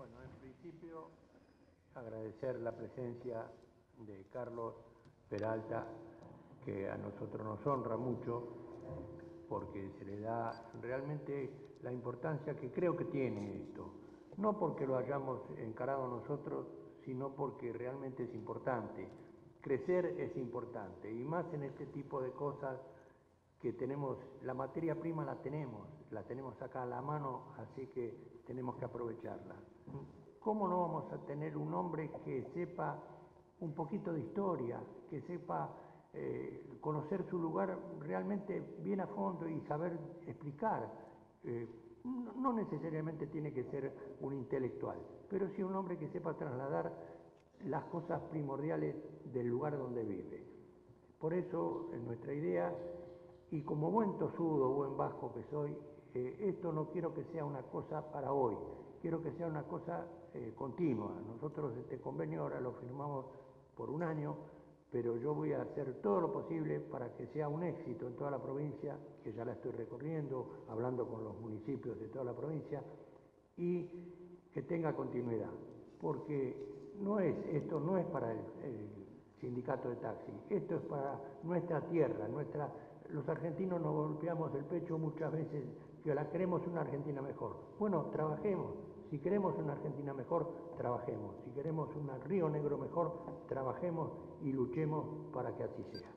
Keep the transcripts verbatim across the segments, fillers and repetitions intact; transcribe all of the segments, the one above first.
Bueno, en principio agradecer la presencia de Carlos Peralta, que a nosotros nos honra mucho, porque se le da realmente la importancia que creo que tiene esto. No porque lo hayamos encarado nosotros, sino porque realmente es importante. Crecer es importante, y más en este tipo de cosas que tenemos, la materia prima la tenemos, la tenemos acá a la mano, así que tenemos que aprovecharla. ¿Cómo no vamos a tener un hombre que sepa un poquito de historia, que sepa eh, conocer su lugar realmente bien a fondo y saber explicar? Eh, no, no necesariamente tiene que ser un intelectual, pero sí un hombre que sepa trasladar las cosas primordiales del lugar donde vive. Por eso, en nuestra idea, y como buen tosudo, buen vasco que soy, eh, esto no quiero que sea una cosa para hoy, quiero que sea una cosa eh, continua. Nosotros este convenio ahora lo firmamos por un año, pero yo voy a hacer todo lo posible para que sea un éxito en toda la provincia, que ya la estoy recorriendo, hablando con los municipios de toda la provincia, y que tenga continuidad, porque no es, esto no es para el, el sindicato de taxi, esto es para nuestra tierra, nuestra, los argentinos nos golpeamos el pecho muchas veces que la queremos una Argentina mejor. Bueno, trabajemos, si queremos una Argentina mejor, trabajemos, si queremos un Río Negro mejor, trabajemos y luchemos para que así sea.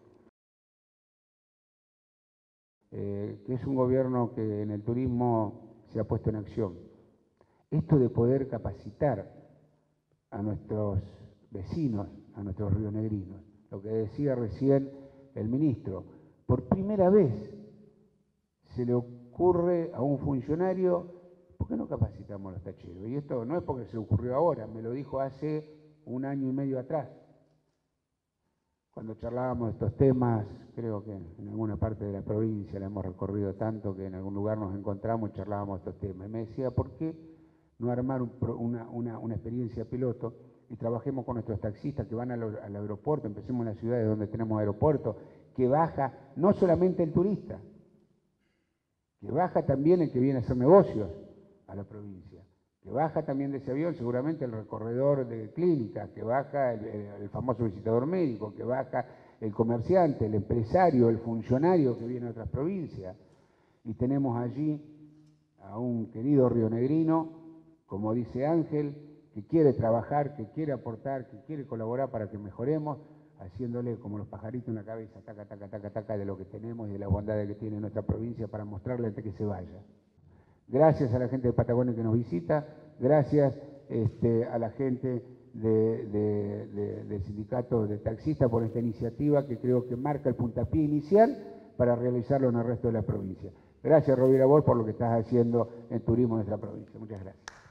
Eh, que es un gobierno que en el turismo se ha puesto en acción. Esto de poder capacitar a nuestros vecinos, a nuestros rionegrinos, lo que decía recién el ministro, por primera vez se le ocurre a un funcionario, ¿por qué no capacitamos a los tacheros? Y esto no es porque se le ocurrió ahora, me lo dijo hace un año y medio atrás, cuando charlábamos de estos temas. Creo que en alguna parte de la provincia la hemos recorrido tanto que en algún lugar nos encontramos y charlábamos de estos temas. Y me decía, ¿por qué no armar un, una, una, una experiencia piloto y trabajemos con nuestros taxistas que van al, al aeropuerto, empecemos en las ciudades donde tenemos aeropuerto, que baja no solamente el turista, que baja también el que viene a hacer negocios a la provincia, que baja también de ese avión seguramente el recorredor de clínica, que baja el, el, el famoso visitador médico, que baja el comerciante, el empresario, el funcionario que viene de otras provincias. Y tenemos allí a un querido rionegrino, como dice Ángel, que quiere trabajar, que quiere aportar, que quiere colaborar para que mejoremos, haciéndole como los pajaritos en la cabeza, taca, taca, taca, taca, de lo que tenemos y de las bondades que tiene nuestra provincia para mostrarle antes que se vaya. Gracias a la gente de Patagonia que nos visita, gracias este, a la gente de, de, de, del sindicato de taxistas por esta iniciativa que creo que marca el puntapié inicial para realizarlo en el resto de la provincia. Gracias, Rovira, vos por lo que estás haciendo en turismo en nuestra provincia. Muchas gracias.